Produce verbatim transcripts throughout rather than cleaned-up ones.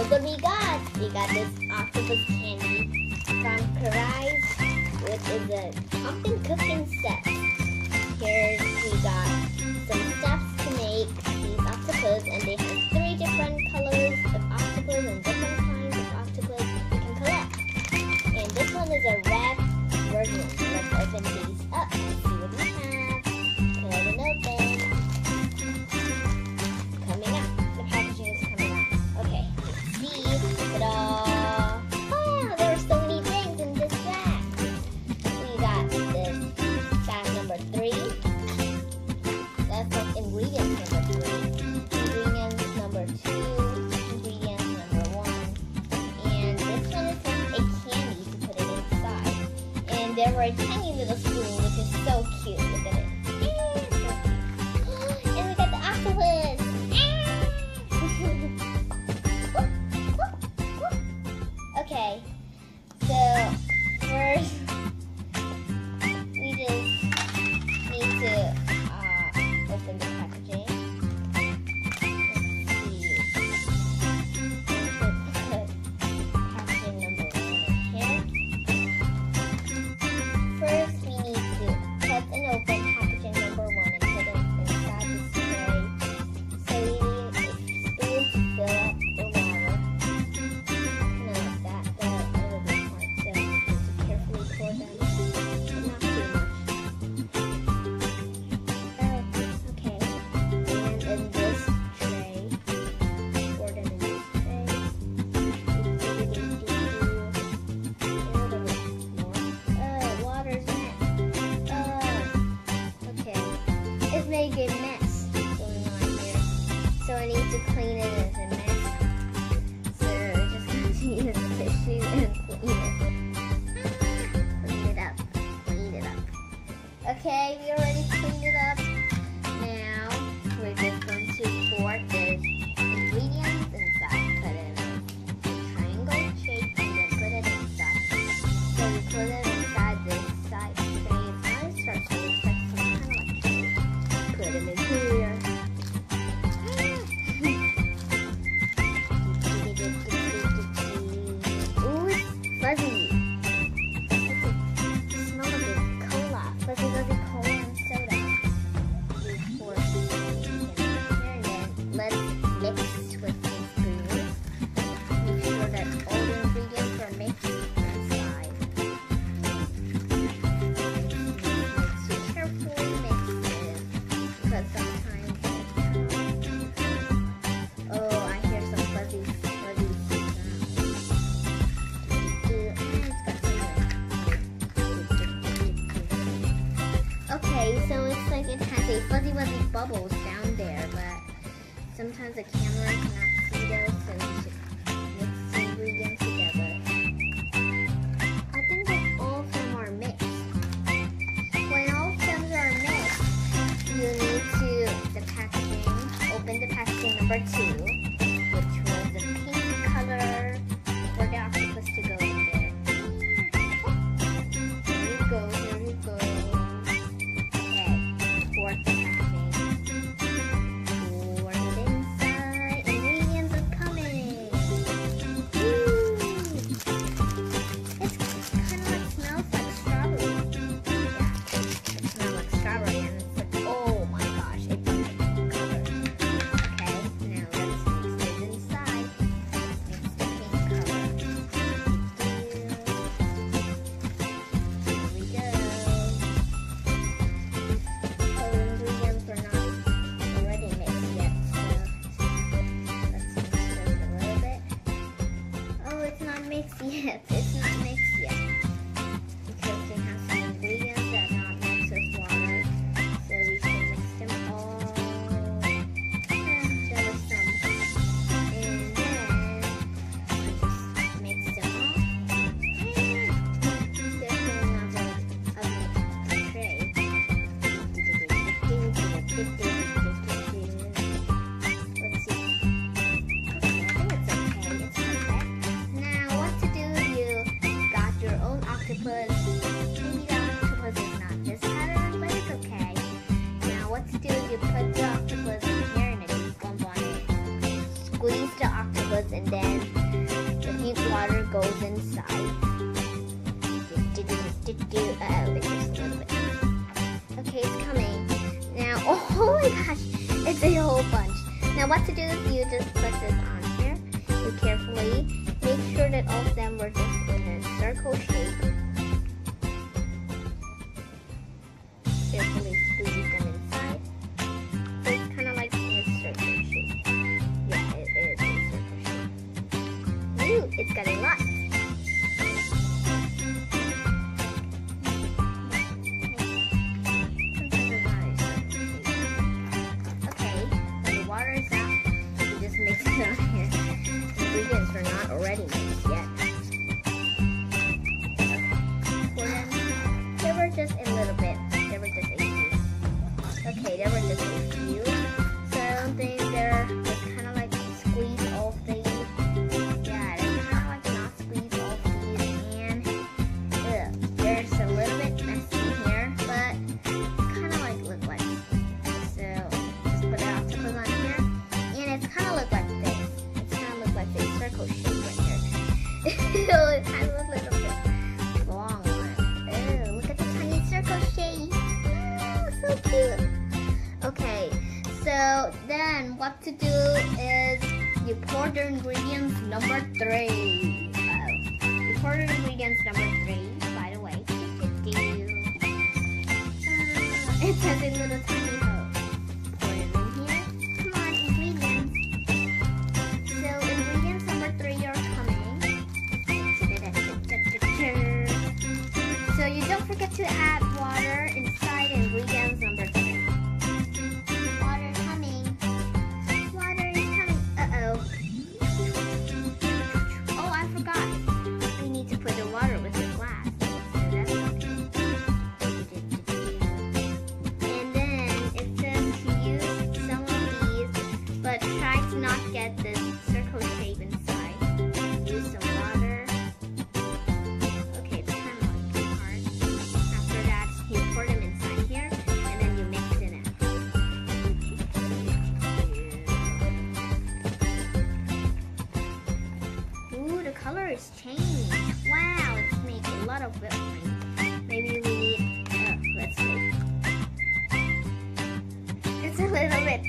look what we got. We got this octopus candy from Karais, which is a pumpkin cooking set. Here we got some steps to make these octopus, and they have three different colors of octopus and different kinds of octopus you can collect. And this one is a red version. Let's open these up and see what we have. Put it open. Coming up. The packaging is coming up. Okay, let's see. Ta-da! Wow, there are so many things in this bag. We got this bag number three. That's like ingredients number three. Ingredients number two. Ingredients number one. And this one is like a candy to put it inside. And there were a tiny little spoon, which is so cute. Look at it. And we got the octopus. Okay, so first we just need to uh, open the packaging. Let's see. Packaging number one in here. First, we need to cut and open packaging number one and put it inside the tray. So we need a spoon to fill up the water. Kind of like that, but a little bit hard. So we need to carefully pour them, but not too much. Oh, okay. And in this tray, pour them in this tray. A little bit more. Oh, water's mess. Oh, okay. It's making a mess going on here. So I need to clean it as a mess. So we're just going to use a tissue and clean it. Clean it up. Clean it up. Okay, we already cleaned it up. Now we're just going to pour the ingredients inside. Put it in a triangle shape and then put it inside. So we put it inside this side tray. It's not a circle, it's like some kind of like tray. Put them in here. Ooh, it's fuzzy. What's it? The smell of this cola. Fuzzy, fuzzy cola and soda. We pour these in here and then let's mix with the spoon. Make sure that all the ingredients are mixed inside. Mix it carefully, mix it because sometimes it oh, I hear some fuzzy, fuzzy sounds. Okay, so it's like it has a fuzzy, fuzzy bubbles down there, but sometimes the camera cannot see those, so we should mix the ingredients together. I think that all of them are mixed. When all of them are mixed, you need to, the packaging, open the packaging number two, which was the pink color for the octopus to go in there. Here you go, here you go. Okay, pour the packaging. Pour it inside. Ingredients are coming. Woo! It's kind of like smells like strawberry. Yeah, it smells like strawberry and it's like, oh my gosh, a pumpkin color. Okay, now let's liquids, and then the heat water goes inside. Uh-oh, it's just a little bit. Okay, it's coming. Now, oh my gosh, it's a whole bunch. Now what to do is you just put this on here. You carefully make sure that all of them were just in a circle shape. Carefully squeeze them inside. So it's kind of like in a circle shape. Yeah, it is in a circle shape. Ooh, it's got a lot. Okay, when the water is out, you just mix it on here. The ingredients are not already mixed yet. Okay, there were just a little bit. There were just a few. Okay, there were just a few. So I don't think they're just kind of like squeeze all of these. Yeah, they're kind of like not squeeze all of these. And ugh, there's a little bit messy here, but kind of like look like. So just put an octopus on here, and it's kind of look like this. It's kind of look like this circle shape right here. So it's kind of a little bit long one. Oh, look at the tiny circle shape. Oh, so cute. Okay, so then what to do is you pour the ingredients number three. Oh, you pour the ingredients number three, by the way. Uh, it has a little tiny hole. Pour it in here. Come on, ingredients. So ingredients number three are coming. So you don't forget to add water inside ingredients number three. Water coming. Water is coming. Uh-oh. Oh, I forgot. We need to put the water with the glass. So that's okay. And then it says to use some of these, but try to not get this circle shape inside. Use some water. Okay, it's kind of like hard. After that, you pour them inside here, and then you mix it in. Ooh, the color is changed. Wow, it's making a lot of whipped cream. Maybe we need, oh, let's see. It's a little bit.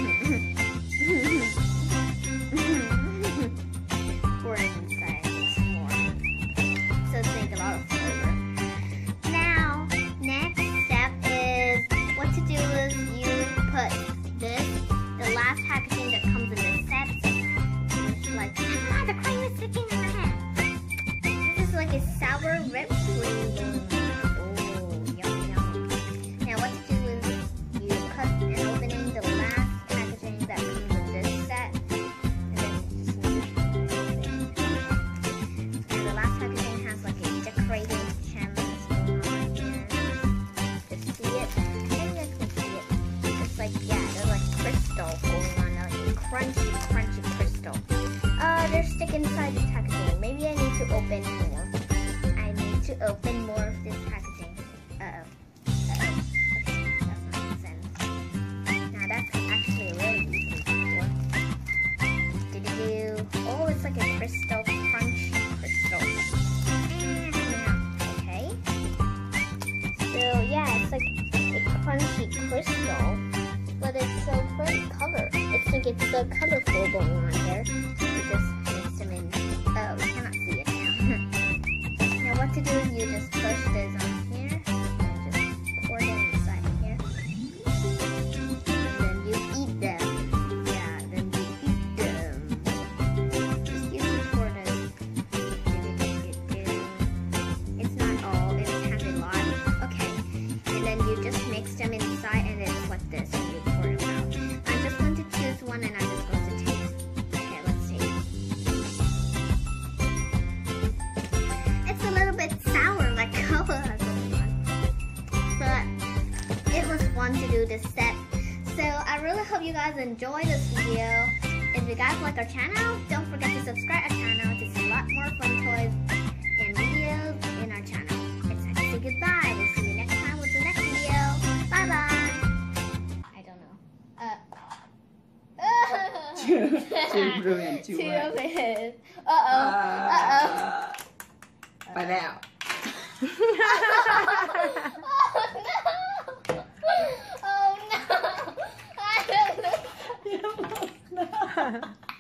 Pour it inside some more. So it's making a lot of flavor. Now, next step is what to do is you put this, the last packaging that comes in this set. It's like, ah, the cream is sticking in my hand. This is like a sour whipped cream going on. Oh, yum, yum. Now, what to do is you cut an opening the last packaging that comes in this set. And then just move it. And the last packaging has like a decorating canvas going on here. Just see it. I think you guys can see it. It's like, yeah, they're like crystal going on. Like a crunchy, crunchy crystal. Uh, they're sticking inside the packaging. Maybe I need to open more. I need to open more of this packaging. Uh-oh. Uh-oh. Okay, that's not making sense. Now that's actually really easy before. Do-do-do. Oh, it's like a crystal, crunchy crystal. And now, okay. So yeah, it's like a crunchy crystal, but it's so pretty color. It's like it's so colorful going on here. You just mix them in. Oh, we cannot see it now. Now what to do is you just push this on here and just pour them inside here. And then you eat them. Yeah, then you eat them. Just use it for this. It's not all, it has a lot. Okay. And then you just mix them inside and it's like this and you pour them out. I'm just going to choose one and I'm just going to taste. Okay, let's see. It's a little bit sour like cola going on. But it was fun to do this set. So I really hope you guys enjoy this video. If you guys like our channel, don't forget to subscribe our channel to see a lot more fun toys and videos in our channel. It's time to say goodbye. We'll see you next time with the next video. Bye bye. I don't know. Uh. too brilliant too Too much bad. Uh-oh. Uh-oh. ไปแล้ว Oh no! Oh no! I don't know.